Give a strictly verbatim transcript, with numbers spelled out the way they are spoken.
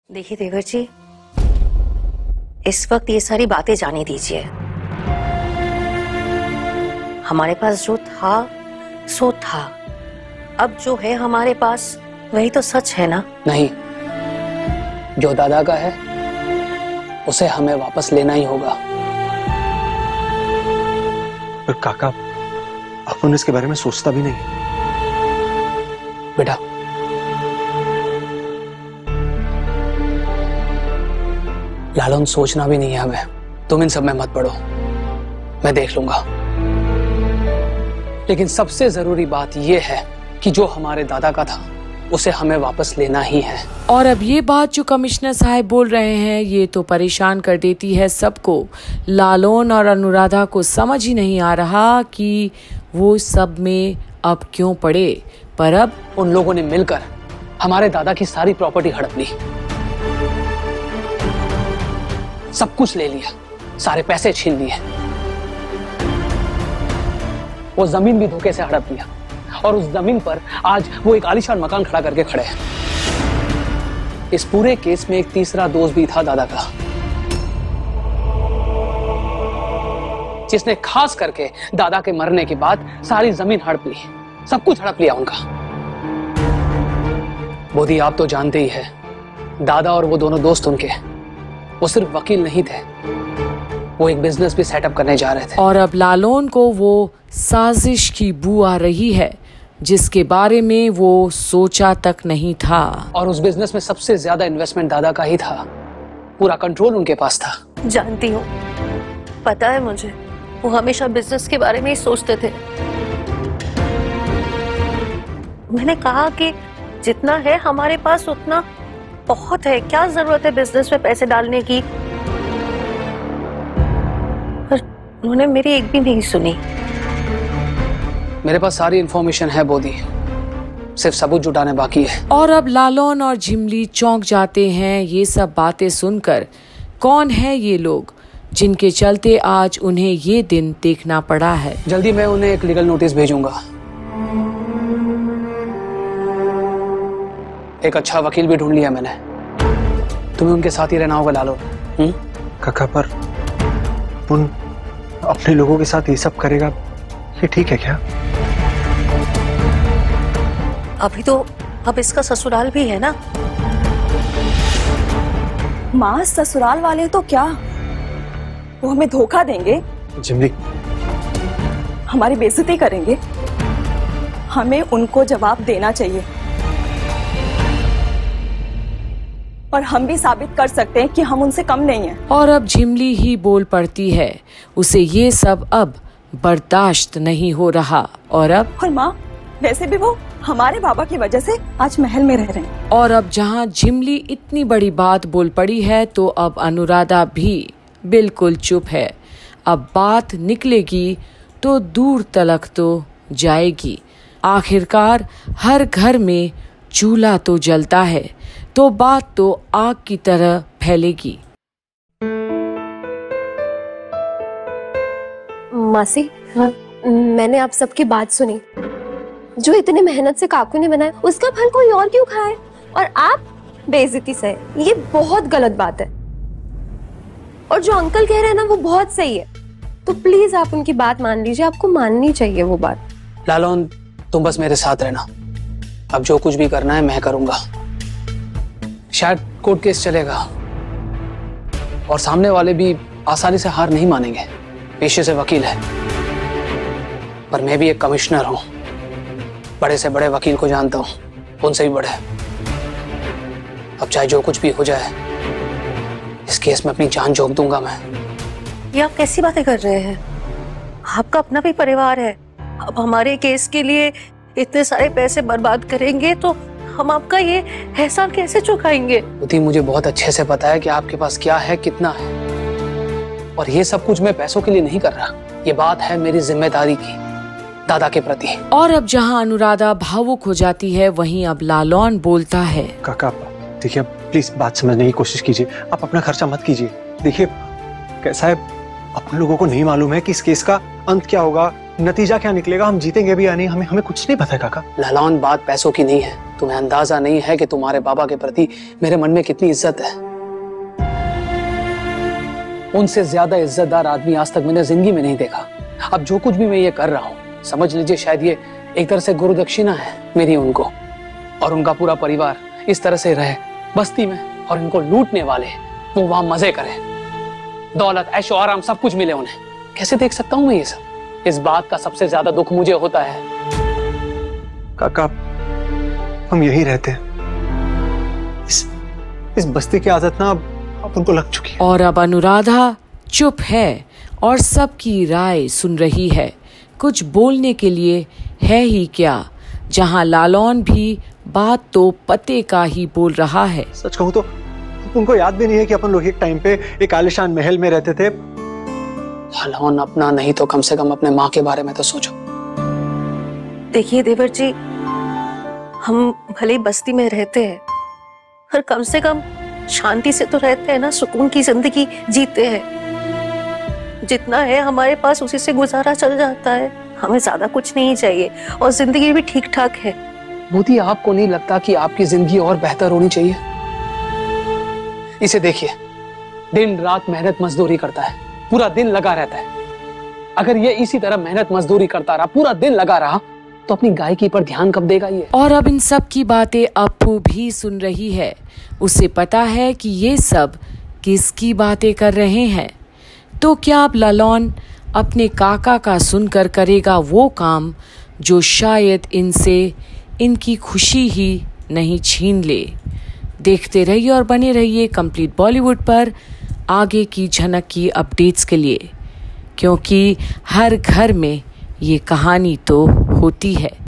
देखिए देवर जी, इस वक्त ये सारी बातें जाने दीजिए। हमारे पास जो था सो था, अब जो है हमारे पास वही तो सच है ना? नहीं, जो दादा का है उसे हमें वापस लेना ही होगा। पर काका, अपन इसके बारे में सोचता भी नहीं। बेटा, लालन सोचना भी नहीं है हमें। तुम इन सब में मत पड़ो, मैं देख लूंगा। लेकिन सबसे जरूरी बात यह है कि जो हमारे दादा का था उसे हमें वापस लेना ही है। और अब ये बात जो कमिश्नर साहब बोल रहे हैं ये तो परेशान कर देती है सबको। लालन और अनुराधा को समझ ही नहीं आ रहा कि वो सब में अब क्यों पड़े। पर अब उन लोगों ने मिलकर हमारे दादा की सारी प्रॉपर्टी हड़प ली, सब कुछ ले लिया, सारे पैसे छीन लिए, वो जमीन भी धोखे से हड़प लिया और उस जमीन पर आज वो एक आलीशान मकान खड़ा करके खड़े हैं। इस पूरे केस में एक तीसरा दोस्त भी था दादा का, जिसने खास करके दादा के मरने के बाद सारी जमीन हड़प ली, सब कुछ हड़प लिया उनका। बोधी, आप तो जानते ही हैं, दादा और वो दोनों दोस्त उनके, वो सिर्फ वकील नहीं थे, वो एक बिजनेस भी सेटअप करने जा रहे थे। और अब लालन को वो साजिश की बू आ रही है जिसके बारे में वो सोचा तक नहीं था। और उस बिजनेस में सबसे ज्यादा इन्वेस्टमेंट दादा का ही था, पूरा कंट्रोल उनके पास था। जानती हूँ, पता है मुझे, वो हमेशा बिजनेस के बारे में ही सोचते थे। मैंने कहा कि जितना है हमारे पास उतना बहुत है, क्या जरूरत है बिजनेस में पैसे डालने की। पर उन्होंने मेरी एक भी नहीं सुनी। मेरे पास सारी इंफॉर्मेशन है बोधी, सिर्फ सबूत जुटाने बाकी है। और अब लालन और झिमली चौंक जाते हैं ये सब बातें सुनकर। कौन है ये लोग जिनके चलते आज उन्हें ये दिन देखना पड़ा है? जल्दी मैं उन्हें एक लीगल नोटिस भेजूंगा। एक अच्छा वकील भी ढूंढ लिया मैंने, तुम्हें उनके साथ ही रहना होगा लालन। काका, पर उन अपने लोगों के साथ ये सब करेगा, ये ठीक है क्या? अभी तो अब इसका ससुराल भी है ना। माँ, ससुराल वाले तो क्या, वो हमें धोखा देंगे, झिमली हमारी बेइज्जती करेंगे। हमें उनको जवाब देना चाहिए और हम भी साबित कर सकते हैं कि हम उनसे कम नहीं हैं। और अब झिमली ही बोल पड़ती है, उसे ये सब अब बर्दाश्त नहीं हो रहा। और अब और माँ, वैसे भी वो हमारे बाबा की वजह से आज महल में रह रहे हैं। और अब जहाँ झिमली इतनी बड़ी बात बोल पड़ी है तो अब अनुराधा भी बिल्कुल चुप है। अब बात निकलेगी तो दूर तलक तो जाएगी। आखिरकार हर घर में चूल्हा तो जलता है तो बात तो आग की तरह फैलेगी। मासी, हाँ? मैंने आप सबकी बात सुनी। जो इतने मेहनत से काकू ने बनाया उसका फल कोई और क्यों खाए और आप बेइज्जती से, ये बहुत गलत बात है। और जो अंकल कह रहे हैं ना वो बहुत सही है, तो प्लीज आप उनकी बात मान लीजिए, आपको माननी चाहिए वो बात। लालन, तुम बस मेरे साथ रहना, अब जो कुछ भी करना है मैं करूंगा। शायद कोर्ट केस चलेगा और सामने वाले भी आसानी से हार नहीं मानेंगे, पेशे से वकील है, पर मैं भी एक कमिश्नर हूं, बड़े से बड़े वकील को जानता हूं, उनसे भी बड़े। अब चाहे जो कुछ भी हो जाए, इस केस में अपनी जान झोंक दूंगा मैं। ये आप कैसी बातें कर रहे हैं? आपका अपना भी परिवार है, अब हमारे केस के लिए इतने सारे पैसे बर्बाद करेंगे तो हम आपका ये एहसान कैसे चुकाएंगे? बुद्धि, मुझे बहुत अच्छे से पता है कि आपके पास क्या है, कितना है, और ये सब कुछ मैं पैसों के लिए नहीं कर रहा। ये बात है मेरी जिम्मेदारी की, दादा के प्रति। और अब जहां अनुराधा भावुक हो जाती है वहीं अब लालन बोलता है। काका, देखिए प्लीज बात समझने की कोशिश कीजिए, आप अपना खर्चा मत कीजिए। देखिए कैसा है, अपने लोगों को नहीं मालूम है कि इस केस का अंत क्या होगा, नतीजा क्या निकलेगा, हम जीतेंगे भी या नहीं, हमें हमें कुछ नहीं पता है काका। लालन, बात पैसों की नहीं है, तुम्हें अंदाजा नहीं है कि तुम्हारे बाबा के प्रति मेरे मन में कितनी इज्जत है। उनसे ज्यादा इज्जतदार आदमी आज तक मैंने जिंदगी में नहीं देखा। अब जो कुछ भी मैं ये कर रहा हूँ, समझ लीजिए शायद ये एक तरह से गुरु दक्षिणा है मेरी उनको। और उनका पूरा परिवार इस तरह से रहे बस्ती में और इनको लूटने वाले वो वहां मजे करें, दौलत ऐशो आराम सब कुछ मिले उन्हें। कैसे देख सकता हूँ मैं ये सब? इस बात का सबसे ज्यादा दुख मुझे होता है। काका, हम यही रहते हैं। इस इस बस्ती की आदत ना अब उनको लग चुकी है। और अब अनुराधा चुप है और सबकी राय सुन रही है। कुछ बोलने के लिए है ही क्या, जहां लालौन भी बात तो पते का ही बोल रहा है। सच कहूं तो उनको याद भी नहीं है कि अपन लोग एक टाइम पे एक आलिशान महल में रहते थे। लालौन अपना नहीं तो कम से कम अपने माँ के बारे में तो सोचो। देखिए देवर जी, हम भले बस्ती में रहते हैं पर कम से कम शांति से तो रहते हैं ना, सुकून की जिंदगी जीते हैं। जितना है हमारे पास उसी से गुजारा चल जाता है, हमें ज्यादा कुछ नहीं चाहिए और जिंदगी भी ठीक ठाक है। मोदी, आपको नहीं लगता कि आपकी जिंदगी और बेहतर होनी चाहिए? इसे देखिए, दिन रात मेहनत मजदूरी करता है, पूरा दिन लगा रहता है। अगर ये इसी तरह मेहनत मजदूरी करता रहा, पूरा दिन लगा रहा, तो अपनी गायकी पर ध्यान कब देगा ये? और अब इन सब की बातें अप्पू भी सुन रही है। उसे पता है कि ये सब किसकी बातें कर रहे हैं। तो क्या अब लालौन अपने काका का सुनकर करेगा वो काम जो शायद इनसे इनकी खुशी ही नहीं छीन ले। देखते रहिए और बने रहिए कंप्लीट बॉलीवुड पर आगे की झनक की अपडेट्स के लिए, क्योंकि हर घर में ये कहानी तो होती है।